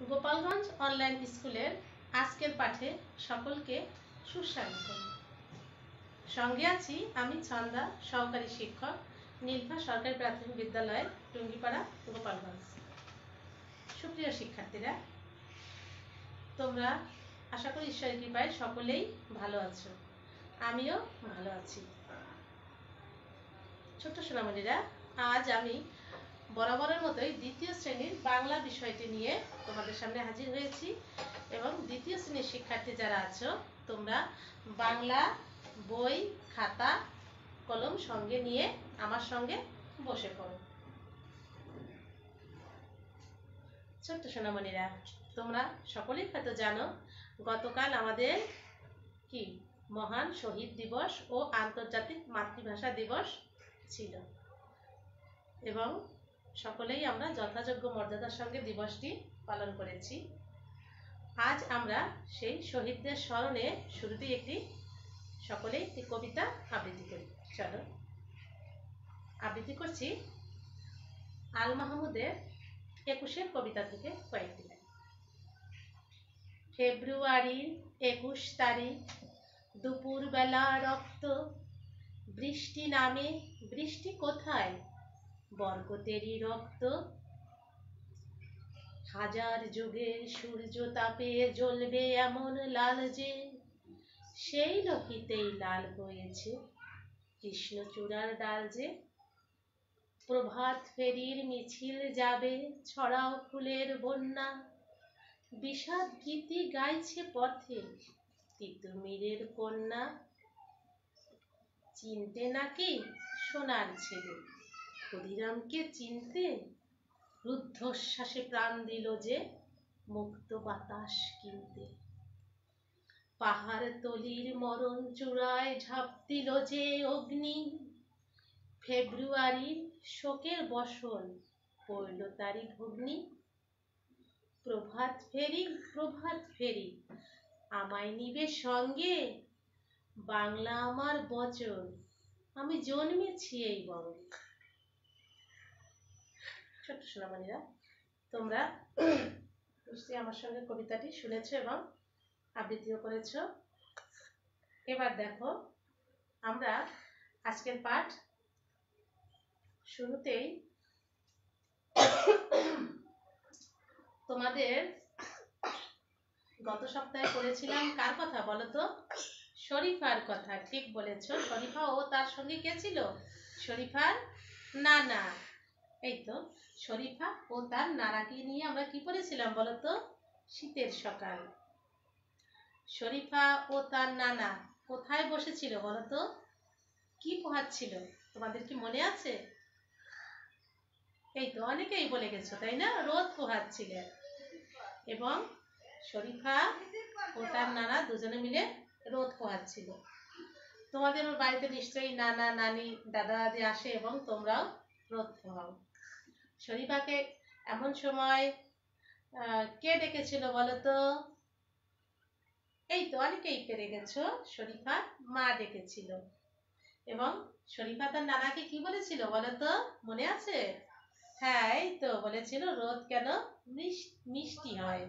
Gopalganj online স্কুলের আজকের পাঠে সকলকে সুস্বাগত। সঙ্গে আছি আমি ছন্দা, সহকারী শিক্ষক, নীলফা সরকারি প্রাথমিক বিদ্যালয়, টুঙ্গিপাড়া, গোপালগঞ্জ। সুপ্রিয় শিক্ষার্থীরা, তোমরা আশা করি ঈশ্বরের কৃপায় সকলেই ভালো আছো, আমিও ভালো আছি। ছোট্ট সোনামণিরা, আজ আমি বরাবরের মতোই দ্বিতীয় শ্রেণীর বাংলা বিষয়টি নিয়ে তোমাদের সামনে হাজির হয়েছি এবং দ্বিতীয় শ্রেণীর শিক্ষার্থী যারা আছো তোমরা বাংলা বই, খাতা, কলম সঙ্গে নিয়ে আমার সঙ্গে বসে পড়ো। ছোট্ট সোনামণিরা, তোমরা সকলেই হয়তো জানো গতকাল আমাদের কি মহান শহীদ দিবস ও আন্তর্জাতিক মাতৃভাষা দিবস ছিল এবং সকলেই আমরা যথাযোগ্য মর্যাদার সঙ্গে দিবসটি পালন করেছি। আজ আমরা সেই শহীদদের স্মরণে শুরুতেই সকলেই একটি কবিতা আবৃত্তি করি। চলো আবৃত্তি করছি আল মাহমুদের 21 কবিতা থেকে কয়েকটি লাইন। ফেব্রুয়ারির 21 তারিখ, দুপুর বেলা রক্ত বৃষ্টি নামে, বৃষ্টি কোথায়? বরকতেরই রক্ত। হাজার যুগের সূর্য তাপে জ্বলবে এমন লাল যে, সেই লোহিতেই লাল হয়েছে কৃষ্ণচূড়ার ডাল যে। প্রভাত ফেরির মিছিল যাবে, ছড়াও ফুলের বন্যা, বিষাদ গীতি গাইছে পথে তিতুমিরের কন্যা। চিনতে নাকি সোনার ছেলে, ক্ষুদিরামকে চিনতে? রুদ্ধশ্বাসে প্রাণ দিল যে মুক্ত বাতাস কিনতে। পাহাড় তলির মরণ চূড়ায় ঝাঁপ দিল যে অগ্নি, ফেব্রুয়ারির শোকের বসন পড়ল তারি ঘুগ্নি। প্রভাত ফেরি, প্রভাত ফেরি, আমায় নিবে সঙ্গে, বাংলা আমার বচন, আমি জন্মেছি এই বঙ্গে। ছোট্ট সোনামণিরা, তোমরা নিশ্চয়ই আমার সঙ্গে কবিতাটি শুনেছো এবং আবৃত্তিও করেছো। এবার দেখো, আমরা আজকের পাঠ শুরুতেই তোমাদের গত সপ্তাহে পড়েছিলাম কার কথা বলো তো? শরীফার কথা। ঠিক বলেছো, শরীফা ও তার সঙ্গে কে ছিল? শরীফার নানা। এই তো, শরীফা ও তার নানাকে নিয়ে আমরা কি পড়েছিলাম বলো তো? শীতের সকাল। শরীফা ও তার নানা কোথায় বসেছিল বলো তো? কি পোহাচ্ছিল? তোমাদের কি মনে আছে? এই তো, অনেকেই বলে গেছো তাই না? রোদ পোহাচ্ছিলেন এবং শরীফা ও তার নানা দুজনে মিলে রোদ পোহাচ্ছিল। তোমাদের ওর বাড়িতে নিশ্চয়ই নানা, নানি, দাদা দাদি আসে এবং তোমরাও রোদ পোহাও। শরীফাকে এমন সময় কে ডেকেছিল বলো তো? এই তো, অনেকেই পেরে গেছো, শরীফার মা ডেকেছিল এবং শরীফা তার নানাকে কি বলেছিল বলো তো? মনে আছে? হ্যাঁ, এই তো বলেছিল রোদ কেন মিষ্টি হয়।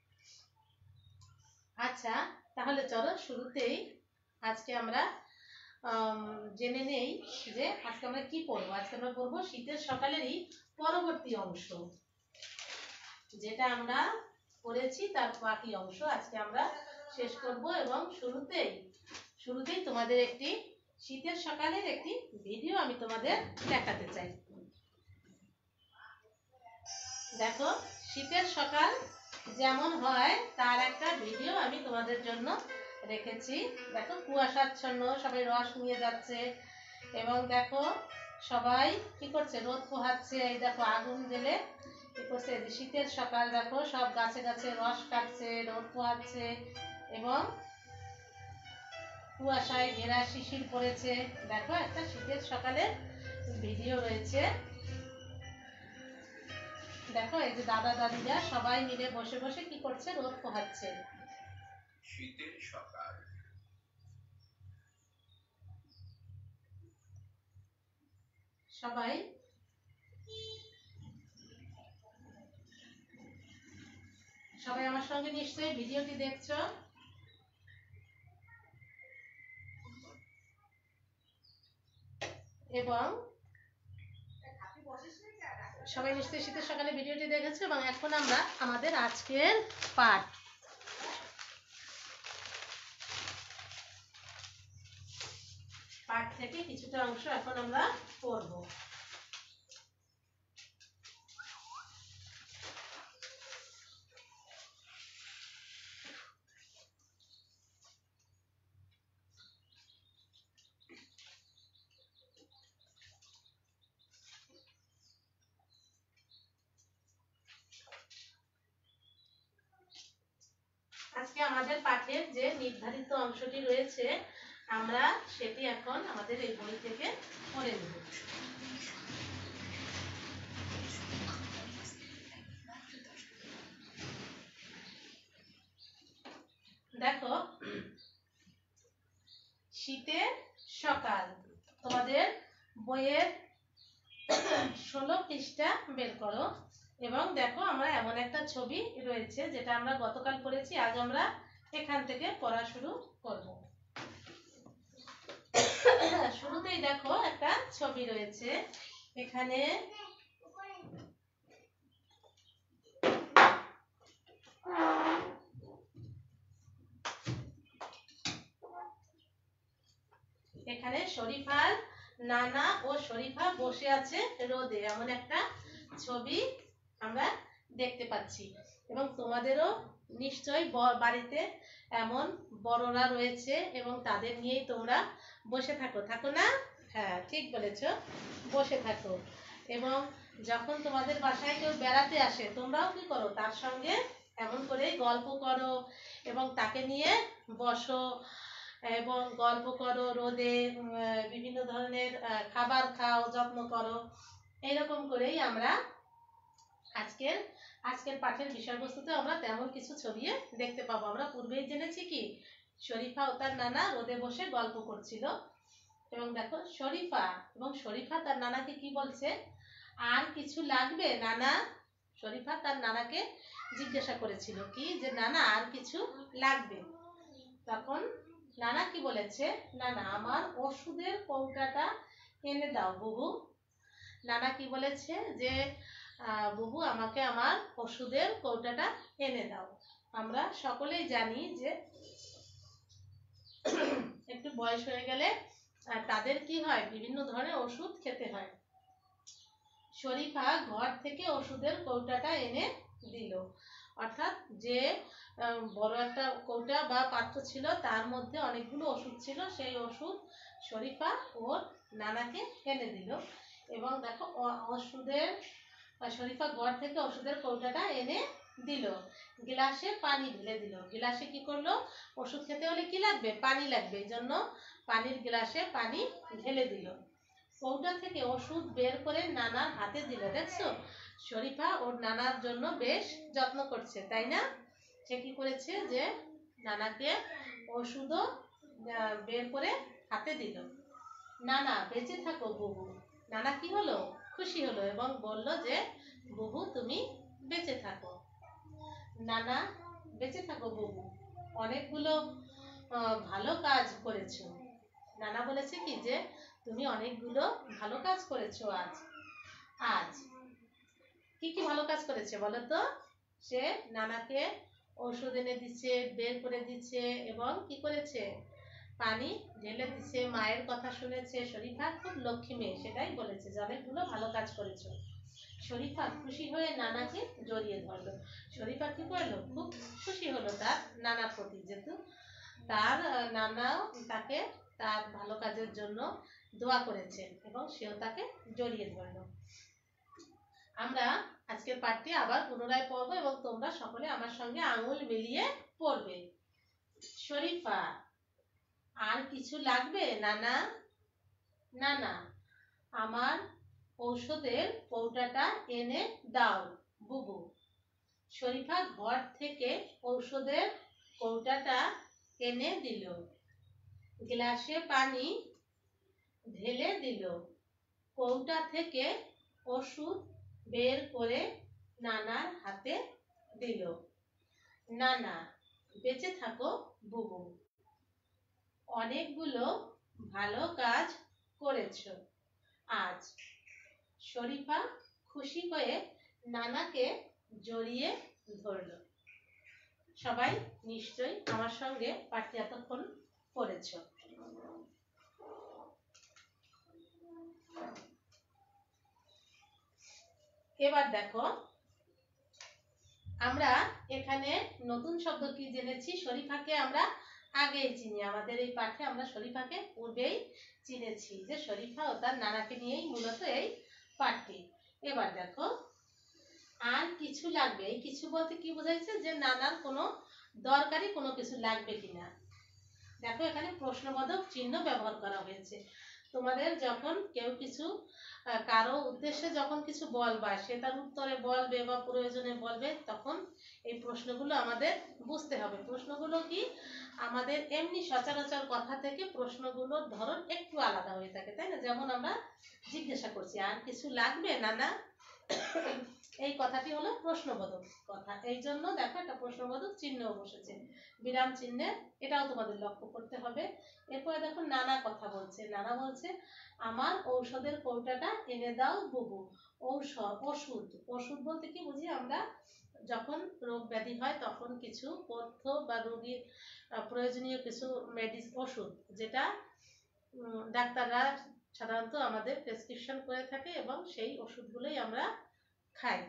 আচ্ছা, তাহলে চলো শুরুতেই আজকে আমরা জেনে নেই যে আজকে আমরা কি পড়বো। আজকে আমরা পড়বো শীতের সকালেরই পরবর্তী অংশ, যেটা আমরা পড়েছি তার বাকি অংশ আজকে আমরা শেষ করব এবং শুরুতেই তোমাদের একটি শীতের সকালের একটি ভিডিও আমি তোমাদের দেখাতে চাই। দেখো, শীতের সকাল যেমন হয় তার একটা ভিডিও আমি তোমাদের জন্য রেখেছি। দেখো, কুয়াশাচ্ছন্ন, সবাই রস নিয়ে যাচ্ছে এবং দেখো সবাই কি করছে? রোদ পোহাচ্ছে। এই দেখো আগুন জ্বেলে কি করছে? শীতের সকাল, দেখো সব গাছে গাছে রস কাটছে, রোদ পোহাচ্ছে এবং কুয়াশায় ঘেরা শিশির পড়েছে। দেখো, একটা শীতের সকালের ভিডিও রয়েছে। দেখো, এই যে দাদা দাদিরা সবাই মিলে বসে বসে কি করছে? রোদ পোহাচ্ছে। শীতের সকাল। সবাই সবাই আমার সঙ্গে নিশ্চয়ই ভিডিওটি দেখছো। এবং সবাই নিশ্চয়ই শীতের সকালে ভিডিওটি দেখেছো। এবং এখন আমরা আমাদের আজকের পাঠ থেকে কিছুটা অংশ এখন আমরা পড়ব। আজকে আমাদের পাঠের যে নির্ধারিত অংশটি রয়েছে আমরা সেটি এখন আমাদের এই বই থেকে পড়ে নেব। দেখো, শীতের সকাল, তোমাদের বইয়ের 16 পৃষ্ঠা বের করো এবং দেখো আমরা এমন একটা ছবি রয়েছে যেটা আমরা গতকাল পড়েছি, আজ আমরা এখান থেকে পড়া শুরু করব। শুরুতেই দেখো একটা ছবি রয়েছে, এখানে শরীফার নানা ও শরীফা বসে আছে রোদে, এমন একটা ছবি আমরা দেখতে পাচ্ছি। এবং তোমাদেরও নিশ্চয়ই বাড়িতে এমন বড়রা রয়েছে এবং তাদের নিয়েই তোমরা বসে থাকো না? হ্যাঁ, ঠিক বলেছো, বসে থাকো। এবং যখন তোমাদের বাসায় কেউ বেড়াতে আসে তোমরাও কি করো, তার সঙ্গে এমন করে গল্প করো এবং তাকে নিয়ে বসো এবং গল্প করো, রোদে বিভিন্ন ধরনের খাবার খাও, যত্ন করো। এরকম করেই আমরা আজকের পাঠের বিষয়বস্তুতে আমরা তেমন কিছু ছবি দেখতে পাবো। আমরা পূর্বেই জেনেছি কি শরীফা ও তার নানা রোদে বসে গল্প করছিল। এবং দেখো শরীফা তার নানাকে কি বলছে, আর কিছু লাগবে নানা? শরীফা তার নানাকে জিজ্ঞাসা করেছিল কি যে নানা আর কিছু লাগবে? তখন নানা কি বলেছে, নানা আমার ওষুধের কৌটাটা এনে দাও বুবু। নানা কি বলেছে যে বুবু আমাকে আমার ওষুধের কৌটাটা এনে দাও। আমরা সকলেই জানি যে একটু বয়স হয়ে গেলে তাদের কি হয়, বিভিন্ন ধরনের ওষুধ খেতে হয়। শরীফা ঘর থেকে ওষুধের কৌটাটা এনে দিল, অর্থাৎ যে বড় একটা কৌটা বা পাত্র ছিল তার মধ্যে অনেকগুলো ওষুধ ছিল, সেই ওষুধ শরীফা ওর নানাকে এনে দিল। এবং দেখো শরীফা ঘর থেকে ওষুধের কৌটাটা এনে দিল, গ্লাসে পানি ঢেলে দিল। গ্লাসে কি করলো, ওষুধ খেতে হলে কি লাগবে, পানি লাগবে, এই জন্য পানির গ্লাসে পানি ঢেলে দিল। কৌটা থেকে ওষুধ বের করে নানার হাতে দিল। দেখছো, শরীফা ওর নানার জন্য বেশ যত্ন করছে, তাই না? সে কি করেছে যে নানাকে ওষুধও বের করে হাতে দিল। নানা বেঁচে থাকো বুবু। নানা কি হলো, খুশি হলো এবং বলল যে বুবু তুমি বেঁচে থাকো। নানা বেঁচে থাকো বুবু, অনেকগুলো ভালো কাজ করেছো। নানা বলেছে কি যে তুমি অনেকগুলো ভালো কাজ করেছো আজ। আজ কি কি ভালো কাজ করেছে বলো তো? সে নানাকে ওষুধ এনে দিচ্ছে, বের করে দিচ্ছে এবং কি করেছে, পানি ঢেলে দিচ্ছে, মায়ের কথা শুনেছে। শরীফা খুব লক্ষ্মী মেয়ে, সেটাই বলেছে যে অনেকগুলো ভালো কাজ করেছো। শরীফা খুশি হয়ে নানাকে জড়িয়ে ধরলো। শরীফা কি করলো, খুব খুশি হলো তার নানার প্রতি, যেহেতু তার নানাও তাকে তার ভালো কাজের জন্য দোয়া করেছে এবং সেও তাকে জড়িয়ে ধরলো। আমরা আজকের পাঠটি আবার পুনরায় পড়বো এবং তোমরা সকলে আমার সঙ্গে আঙুল মিলিয়ে পড়বে। শরীফা আর কিছু লাগবে নানা? নানা আমার ঔষধের কৌটাটা এনে দাও বুবু। শরীফা ঘর থেকে ঔষধের কৌটাটা এনে দিল, গ্লাসে পানি ঢেলে দিল, কৌটা থেকে ওষুধ বের করে নানার হাতে দিল। নানা, বেঁচে থাকো বুবু, অনেকগুলো ভালো কাজ করেছো আজ। শরীফা খুশি হয়ে নানাকে জড়িয়ে ধরল। সবাই নিশ্চয়ই আমার সঙ্গে পাঠটি এতক্ষণ পড়েছো। এবার দেখো, আমরা এখানে নতুন শব্দ কি জেনেছি? শরীফাকে আমরা আগেই চিনি, আমাদের এই পাঠে আমরা শরীফাকে পূর্বেই চিনেছি, যে শরীফা ও তার নানাকে নিয়েই মূলত এই পাঠটি। এবার দেখো, আর কিছু লাগবে, এই কিছু বলতে কি বোঝাইছে? যে নানার কোনো দরকারি কোনো কিছু লাগবে কিনা। দেখো এখানে প্রশ্নবোধক চিহ্ন ব্যবহার করা হয়েছে। তোমাদের যখন কেউ কিছু কারো উদ্দেশ্যে যখন কিছু বলবা, সে তার উত্তরে বলবে বা প্রয়োজনে বলবে, তখন এই প্রশ্নগুলো আমাদের বুঝতে হবে। প্রশ্নগুলো কি আমাদের এমনি সচরাচর কথা থেকে প্রশ্নগুলোর ধরন একটু আলাদা হয়ে থাকে, তাই না? যেমন আমরা জিজ্ঞাসা করছি, আর কিছু লাগবে নানা, এই কথাটি হলো প্রশ্নবোধক কথা। এই জন্য দেখো একটা প্রশ্নবোধক চিহ্ন বসেছে, বিরাম চিহ্নে, এটাও তোমাদের লক্ষ্য করতে হবে। এরপরে দেখো নানা কথা বলছে। নানা বলছে, আমার ঔষধের কৌটাটা এনে দাও বুবু। ঔষধ, ওষুধ, ওষুধ বলতে কি বুঝি আমরা? যখন রোগ ব্যাধি হয় তখন কিছু পথ্য বা রোগীর প্রয়োজনীয় কিছু ওষুধ, যেটা ডাক্তাররা সাধারণত আমাদের প্রেসক্রিপশন করে থাকে, এবং সেই ওষুধগুলোই আমরা খাই।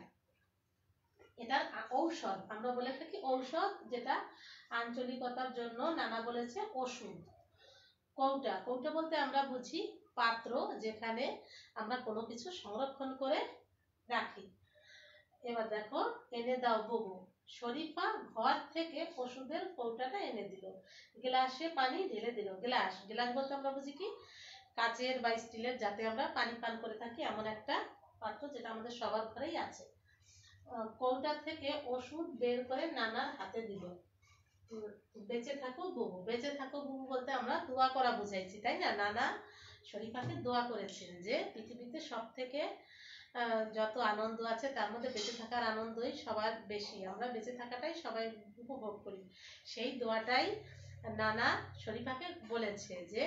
এটার ঔষধ আমরা বলে থাকি, ঔষধ, যেটা আঞ্চলিকতার জন্য নানা বলেছে ওষুধ। কৌটা, কৌটা বলতে আমরা বুঝি পাত্র, যেখানে আমরা কোনো কিছু সংরক্ষণ করে রাখি। এবার দেখো, এনে দাও বুবু। শরীফা ঘর থেকে ওষুধের কৌটাটা এনে দিল, গ্লাসে পানি ঢেলে দিল। গ্লাস, গ্লাস বলতে আমরা বুঝি কি? কাচের বা স্টিলের, যাতে আমরা পানি পান করে থাকি, এমন একটা পাত্র, যেটা আমাদের সবার ঘরেই আছে। কৌটা থেকে ওষুধ বের করে নানার হাতে দিল। বেঁচে থাকো বুবু। বেঁচে থাকো বুবু বলতে আমরা দোয়া করা বুঝাইছি, তাই না? নানা শরীফাকে দোয়া করেছেন যে পৃথিবীতে সব থেকে যত আনন্দ আছে তার মধ্যে বেঁচে থাকার আনন্দই সবার বেশি, আমরা বেঁচে থাকাটাই সবাই উপভোগ করি। সেই দোয়াটাই নানা শরীফাকে বলেছে, যে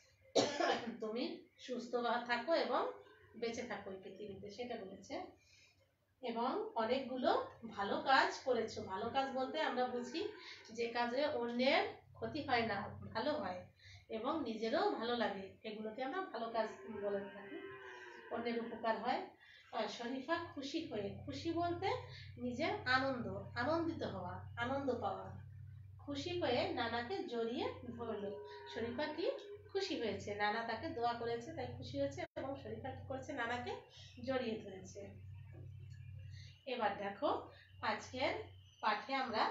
তুমি সুস্থ থাকো এবং বেঁচে থাকো এই পৃথিবীতে, সেটা বলেছে। এবং অনেকগুলো ভালো কাজ করেছো। ভালো কাজ বলতে আমরা বুঝি যে কাজে অন্যের ক্ষতি হয় না, ভালো হয় এবং নিজেরও ভালো লাগে, এগুলোকে আমরা ভালো কাজ বলে থাকি, অন্যের উপকার হয়। শরীফা খুশি হয়ে, খুশি বলতে নিজের আনন্দ, আনন্দিত হওয়া, আনন্দ পাওয়া। খুশি হয়ে নানাকে জড়িয়ে ধরল। শরীফা কি খুশি হয়েছে, নানা তাকে দোয়া করেছে তাই খুশি হয়েছে, এবং শরীফা কি করেছে? নানাকে জড়িয়ে ধরেছে। এবার দেখো, আজকের পাঠে আমরা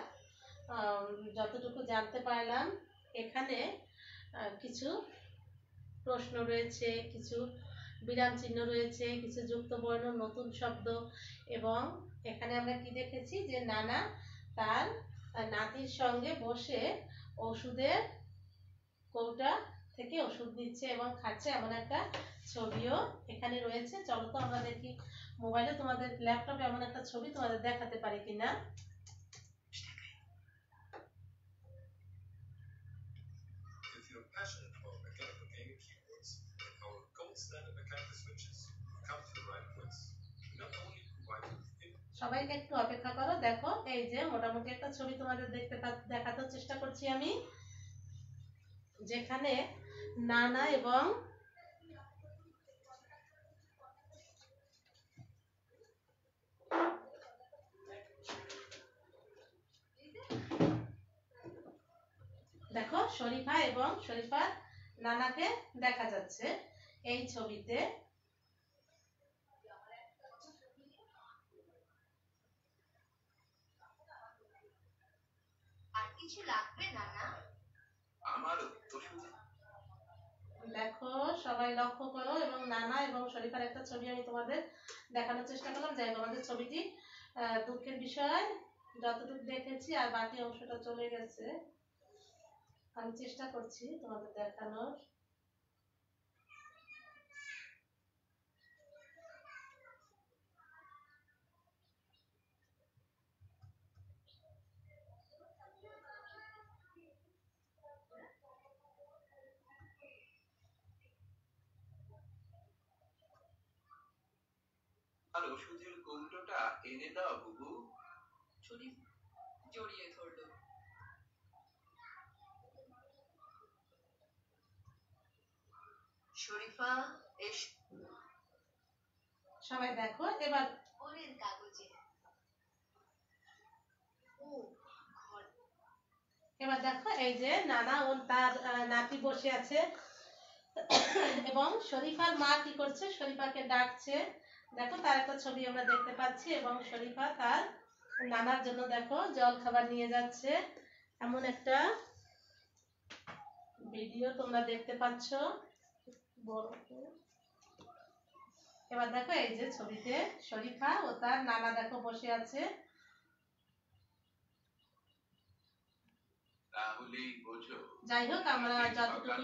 যতটুকু জানতে পারলাম, এখানে কিছু প্রশ্ন রয়েছে, কিছু বিরাম চিহ্ন রয়েছে, কিছু যুক্ত বর্ণ, নতুন শব্দ, এবং এখানে আমরা কি দেখেছি? যে নানা তার নাতির সঙ্গে বসে ওষুধের কৌটা থেকে ওষুধ দিচ্ছে এবং খাচ্ছে, এমন একটা ছবিও এখানে রয়েছে। চলো তো আমরা দেখি, মোবাইলে তোমাদের, ল্যাপটপে এমন একটা ছবি তোমাদের দেখাতে পারি কিনা। সবাই একটু অপেক্ষা করো। দেখো, এই যে মোটামুটি একটা ছবি তোমাদের দেখাতে চেষ্টা করছি আমি, যেখানে নানা এবং দেখো শরীফা এবং শরীফার নানাকে দেখা যাচ্ছে এই ছবিতে। আর কিছু লাগবে নানা? দেখো সবাই লক্ষ্য করো, এবং নানা এবং শরীফার একটা ছবি আমি তোমাদের দেখানোর চেষ্টা করলাম। যাই হোক, আমাদের ছবিটি দুঃখের বিষয়, যতটুকু দেখেছি আর বাকি অংশটা চলে গেছে, আমি চেষ্টা করছি তোমাদের দেখানোর। আর ওষুধের কৌটোটা এনে দাও বুবু। শরীফ জড়িয়ে ধরলো। শরীফা এস। সবাই দেখো এবার ওরের কাগজে ও ঘর। এবার দেখো এই যে নানা ও তার নাতি বসে আছে এবং শরীফার মা কি করছে, শরীফাকে ডাকছে। দেখো তার একটা ছবি আমরা দেখতে পাচ্ছি এবং শরীফা তার নানার জন্য দেখো জল খাবার নিয়ে যাচ্ছে। এমন একটা ভিডিও তোমরা দেখতে পাচ্ছ। এবার দেখো এই যে ছবিতে শরীফা ও তার নানা দেখো বসে আছে। তাহলেই বোঝো। যাই হোক আমরা যতটুকু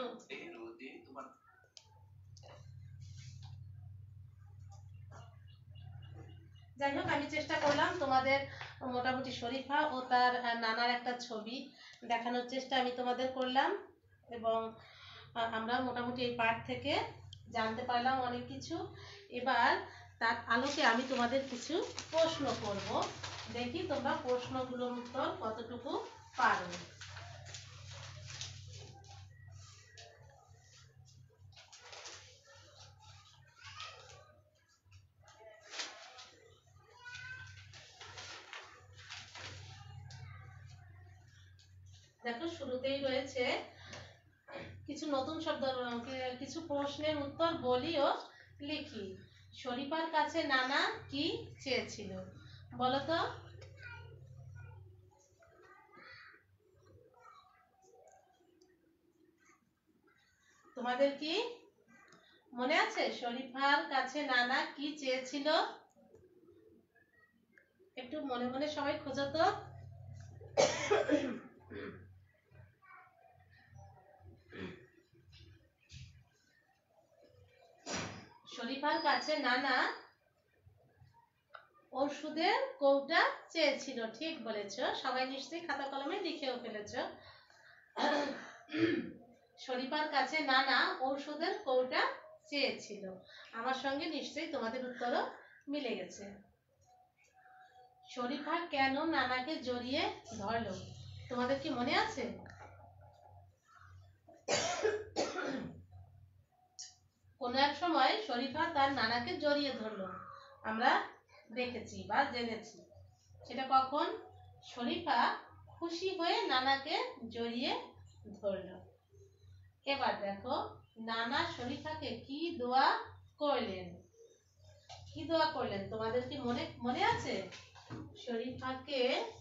যাই হোক আমি চেষ্টা করলাম তোমাদের মোটামুটি শরীফা ও তার নানার একটা ছবি দেখানোর চেষ্টা আমি তোমাদের করলাম এবং আমরা মোটামুটি এই পাঠ থেকে জানতে পারলাম অনেক কিছু। এবার তার আলোকে আমি তোমাদের কিছু প্রশ্ন করব, দেখি তোমরা প্রশ্নগুলোর উত্তর কতটুকু পারো। দেখো শুরুতেই রয়েছে কিছু নতুন শব্দ, কিছু প্রশ্নের উত্তর বলি ও লিখি। শরীফার কাছে নানা কি চেয়েছিল বলো তো? তোমাদের কি মনে আছে শরীফার কাছে নানা কি চেয়েছিল? একটু মনে মনে সবাই খোঁজো তো। শরীফার কাছে নানা ওষুধের কৌটা চেয়েছিল, ঠিক বলেছো। সবাই নিশ্চয়ই খাতা কলমে লিখেও ফেলেছো। শরীফার কাছে নানা ঔষধের কৌটা চেয়েছিল। আমার সঙ্গে নিশ্চয়ই তোমাদের উত্তরও মিলে গেছে। শরীফা কেন নানাকে জড়িয়ে ধরলো তোমাদের কি মনে আছে? কোন এক সময় শরীফা তার নানাকে জড়িয়ে ধরলো, আমরা দেখেছি বা জেনেছি। সেটা কখন? শরীফা খুশি হয়ে নানাকে জড়িয়ে ধরলো। এবার দেখো নানা শরীফাকে কি দোয়া করলেন, কি দোয়া করলেন তোমাদের কি মনে আছে? শরীফাকে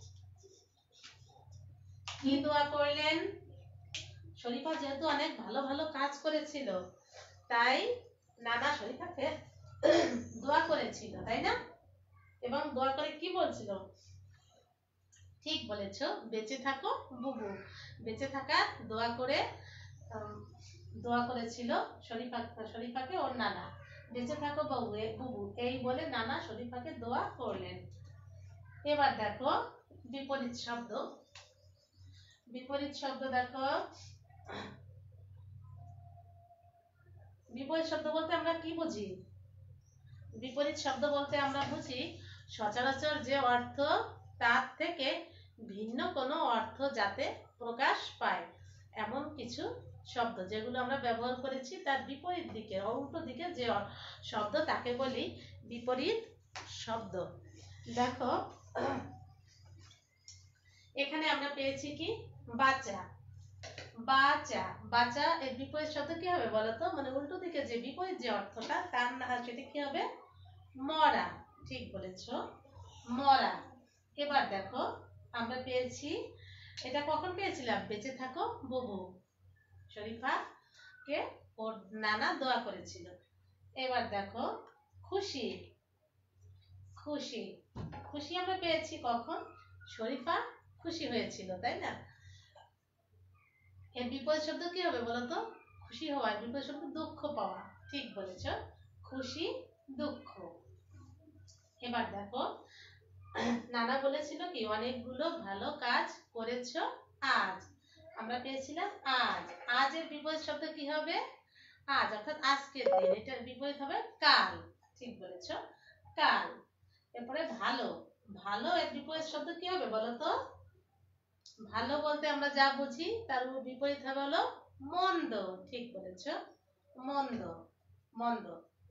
কি দোয়া করলেন? শরীফা যেহেতু অনেক ভালো ভালো কাজ করেছিল তাই নানা শরীফাকে দোয়া করেছিল, তাই না? এবং দোয়া করে কি বলছিল? ঠিক বলেছো, বেঁচে থাকো বুবু। বেঁচে থাকার দোয়া করে দোয়া করেছিল শরীফাকে ওর নানা। বেঁচে থাকো বুবু এই বলে নানা শরীফাকে দোয়া করলেন। এবার দেখো বিপরীত শব্দ। বিপরীত শব্দ দেখো। বিপরীত শব্দ বলতে আমরা কি বুঝি? বিপরীত শব্দ বলতে আমরা বুঝি সচরাচর যে অর্থ তার থেকে ভিন্ন কোনো অর্থ যাতে প্রকাশ পায় এমন কিছু শব্দ যেগুলো আমরা ব্যবহার করেছি তার বিপরীত দিকে উল্টো দিকে যে শব্দ তাকে বলি বিপরীত শব্দ। দেখো এখানে আমরা পেয়েছি কি বাচ্চা। বাচ্চা বাচ্চা এর বিপরীত শব্দ কি হবে বলতো? মানে উল্টো দিকে যে বিপরীত যে অর্থটা তার সেটা কি হবে? মরা। ঠিক বলেছো, মরা। এবার দেখো আমরা পেয়েছি, এটা কখন পেয়েছিলাম? বেঁচে থাকো বুবু। শরীফাকে ওর নানা দোয়া করেছিল। এবার দেখো খুশি। খুশি খুশি আমরা পেয়েছি কখন? শরীফা খুশি হয়েছিল, তাই না? এর বিপরীত শব্দ কি হবে বলতো? খুশি হওয়া। বিপরীত শব্দ দুঃখ পাওয়া। ঠিক বলেছো, খুশি দুঃখ। এবার দেখো নানা বলেছিল কি অনেকগুলো ভালো কাজ করেছো আজ। আমরা পেয়েছিলাম আজ। আজের বিপরীত শব্দ কি হবে? আজ অর্থাৎ আজকের দিন। এটার বিপরীত হবে কাল। ঠিক বলেছো, কাল। এরপরে ভালো, ভালো এর বিপরীত শব্দ কি হবে বলো তো? ভালো বলতে আমরা যা বুঝি তার বিপরীত হবে হলো মন্দ। ঠিক বলেছো, মন্দ, মন্দ।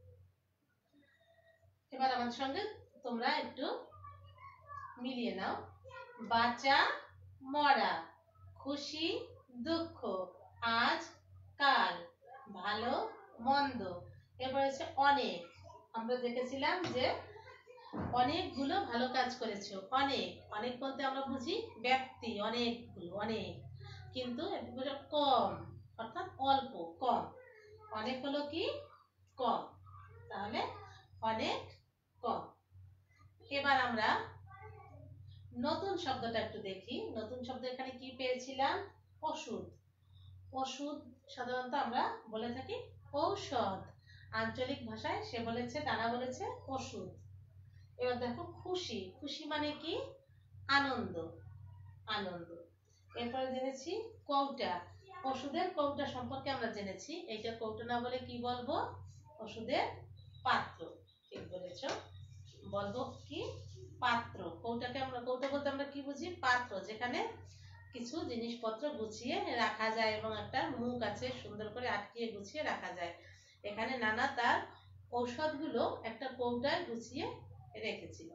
এবার আমাদের সঙ্গে তোমরা একটু মিলিয়ে নাও। বাঁচা, মরা, খুশি, দুঃখ, আজ, কাল, ভালো, মন্দ। এরপর হচ্ছে অনেক। আমরা দেখেছিলাম যে অনেকগুলো ভালো কাজ করেছো। অনেক, অনেক বলতে আমরা বুঝি ব্যক্তি, অনেকগুলো, অনেক। কিন্তু কম, অর্থাৎ অল্প, কম। অনেক হলো কি? কম। তাহলে অনেক, কম। এবার আমরা নতুন শব্দটা একটু দেখি। নতুন শব্দ এখানে কি পেয়েছিলাম? ওষুধ। ওষুধ সাধারণত আমরা বলে থাকি ঔষধ। আঞ্চলিক ভাষায় সে বলেছে, তারা বলেছে ওষুধ। এবার দেখো খুশি। খুশি মানে কি? আনন্দ, আনন্দ। এরপরে জেনেছি কৌটা। ওষুধের কৌটা সম্পর্কে আমরা জেনেছি। এইটা কৌটা না বলে কি বলবো? ওষুধের পাত্র। ঠিক বলেছ। বলবো কি? পাত্র। কৌটাকে আমরা, কৌটা বলতে আমরা কি বুঝি? পাত্র, যেখানে কিছু জিনিসপত্র গুছিয়ে রাখা যায় এবং একটা মুখ আছে, সুন্দর করে আটকিয়ে গুছিয়ে রাখা যায়। এখানে নানা তার ঔষধগুলো একটা কৌটায় গুছিয়ে রেখেছিল।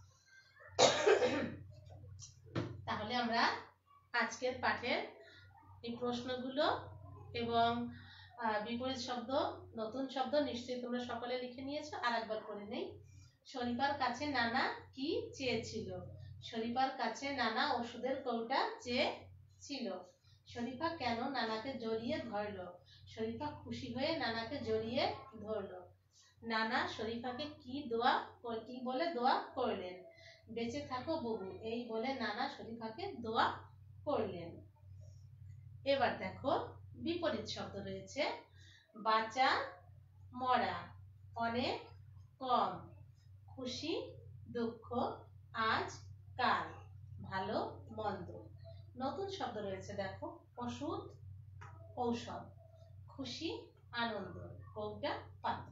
তাহলে আমরা আজকের পাঠের এই প্রশ্নগুলো এবং বিপরীত শব্দ, নতুন শব্দ নিশ্চয়ই তোমরা সকলে লিখে নিয়েছো। আর একবার করে নেই। শরীফার কাছে নানা কি চেয়েছিল? শরীফার কাছে নানা ওষুধের কৌটা চেয়েছিল। শরীফা কেন নানাকে জড়িয়ে ধরলো? শরীফা খুশি হয়ে নানাকে জড়িয়ে ধরলো। নানা শরীফাকে কি বলে দোয়া করলেন? বেঁচে থাকো বুবু, এই বলে নানা শরীফাকে দোয়া করলেন। এবার দেখো বিপরীত শব্দ রয়েছে। বাঁচা, মরা, অনেক, কম, খুশি, দুঃখ, আজ, কাল, ভালো, মন্দ। নতুন শব্দ রয়েছে দেখো। ওষুধ, ঔষধ, খুশি, আনন্দ, কৌটা, পাত্র।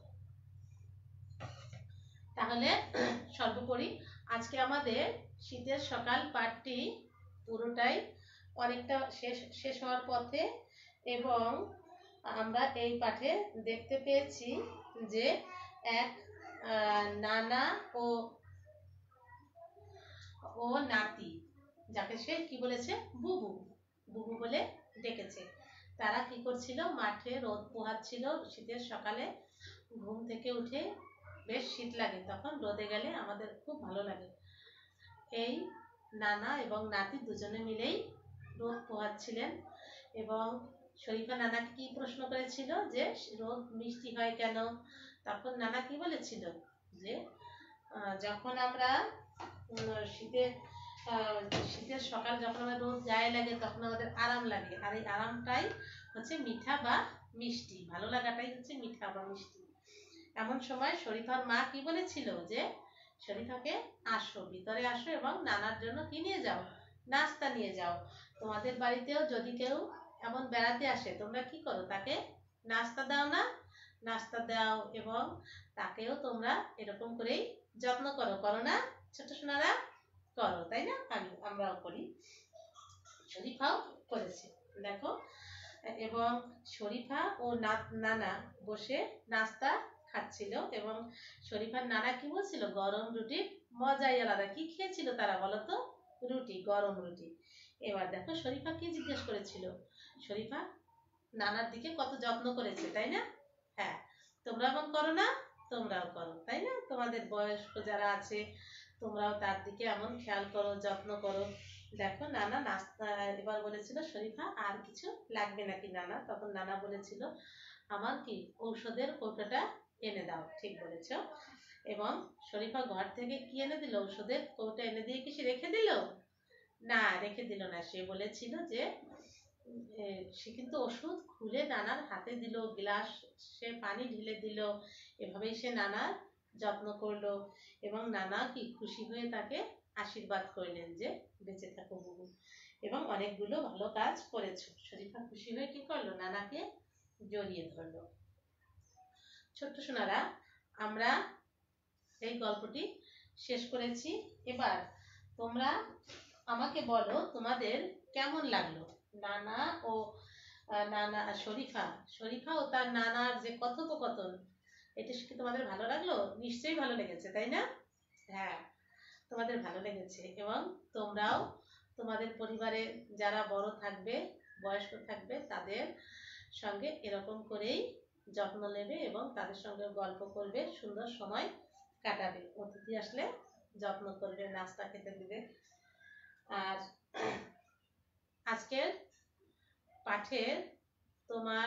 তাহলে সর্বোপরি আজকে আমাদের শীতের সকাল পাঠটি পুরোটাই অনেকটা শেষ হওয়ার পথে, এবং আমরা এই পাঠে দেখতে পেয়েছি যে এক নানা ও নাতি, যাকে সে কি বলেছে? বুবু, বুবু বলে ডেকেছে। তারা কি করছিল? মাঠে রোদ পোহাচ্ছিল শীতের সকালে। ঘুম থেকে উঠে, বেশ শীত লাগে তখন, রোদে গেলে আমাদের খুব ভালো লাগে। এই নানা এবং নাতি দুজনে মিলেই রোদ পোহাচ্ছিলেন। এবং শরীফা নানাকে কি প্রশ্ন করেছিল যে রোদ মিষ্টি হয় কেন? তখন নানা কি বলেছিল? যে যখন আমরা শীতের সকাল যখন আমরা রোদ গায়ে লাগে তখন আমাদের আরাম লাগে, আর এই আরামটাই হচ্ছে মিঠা বা মিষ্টি। ভালো লাগাটাই হচ্ছে মিঠা বা মিষ্টি। এমন সময় শরীফার মা কি বলেছিল? যে শরীফাকে আসো, ভিতরে আসো এবং নানার জন্য কি নিয়ে যাও? নাস্তা নিয়ে যাও। তোমাদের বাড়িতেও যদি কেউ এমন বেড়াতে আসে, তোমরা কি করো? তাকে নাস্তা দাও না? নাস্তা দাও এবং তাকেও তোমরা এরকম করেই যত্ন করো, করো না ছোট সোনারা? করো, তাই না? আমরাও করি, শরীফাও করেছে। দেখো, এবং শরীফা ও নানা বসে নাস্তা খাচ্ছিল এবং শরীফার নানা কি বলছিল? গরম রুটির মজাই আলাদা। কি খেয়েছিল তারা বলো তো? রুটি, গরম রুটি। এবার দেখো শরীফা কি জিজ্ঞেস করেছিল? শরীফা নানার দিকে কত যত্ন করেছে, তাই না? হ্যাঁ, তোমরা এমন করো না? তোমরাও করো, তাই না? তোমাদের বয়স্ক যারা আছে তোমরাও তার দিকে এমন খেয়াল করো, যত্ন করো। দেখো নানা নাস্তা এবার বলেছিল শরীফা আর কিছু লাগবে নাকি নানা? তখন নানা বলেছিল আমার কি ঔষধের কৌটোটা এনে দাও। ঠিক বলেছ। এবং শরীফা ঘর থেকে কি এনে দিল? ঔষধের কৌটো এনে দিয়ে কি সে রেখে দিল? না, রেখে দিল না। সে বলেছিল যে সে কিন্তু ওষুধ খুলে নানার হাতে দিল, গ্লাস সে পানি ঢেলে দিল। এভাবেই সে নানার যত্ন করলো এবং নানা কি খুশি হয়ে তাকে আশীর্বাদ করলেন যে বেঁচে থাকো বুবু, এবং অনেকগুলো ভালো কাজ করেছো। শরীফা খুশি হয়ে কি করলো? নানাকে জড়িয়ে ধরলো। ছোট্ট সোনারা, আমরা সেই গল্পটি শেষ করেছি। এবার তোমরা আমাকে বলো তোমাদের কেমন লাগলো। নানা ও নানা শরীফা ও তার নানার যে কথোপকথন, এটা কি তোমাদের ভালো লাগলো? নিশ্চয়ই ভালো লেগেছে, তাই না? হ্যাঁ, তোমাদের ভালো লেগেছে এবং তোমরাও তোমাদের পরিবারে যারা বড় থাকবে, বয়স্ক থাকবে, তাদের সঙ্গে এরকম করেই যত্ন নেবে এবং তাদের সঙ্গে গল্প করবে, সুন্দর সময় কাটাবে। অতিথি আসলে যত্ন করবে, নাস্তা খেতে দিবে। আর আজকের পাঠের তোমার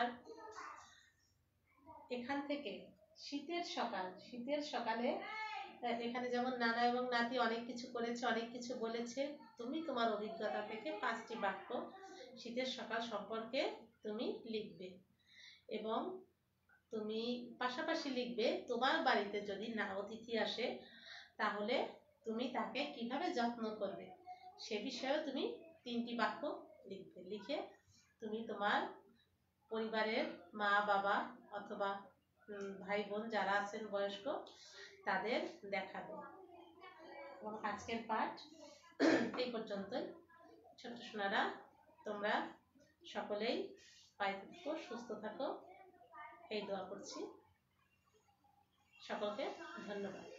এখান থেকে শীতের সকালে এখানে যেমন নানা এবং নাতি অনেক কিছু করেছে, অনেক কিছু বলেছে। তুমি তোমার অভিজ্ঞতা থেকে 5টি বাক্য শীতের সকাল সম্পর্কে তুমি লিখবে এবং তুমি পাশাপাশি লিখবে তোমার বাড়িতে যদি না অতিথি আসে তাহলে তুমি তাকে কিভাবে যত্ন করবে সে বিষয়েও তুমি 3টি বাক্য লিখবে। লিখে তুমি তোমার পরিবারের মা বাবা অথবা ভাই বোন যারা আছেন বয়স্ক তাদের দেখাবে। এবং আজকের পাঠ এই পর্যন্তই। ছোট্ট সোনারা, তোমরা সকলেই ভালো থাকো, সুস্থ থাকো, এই দোয়া করছি। সকলকে ধন্যবাদ।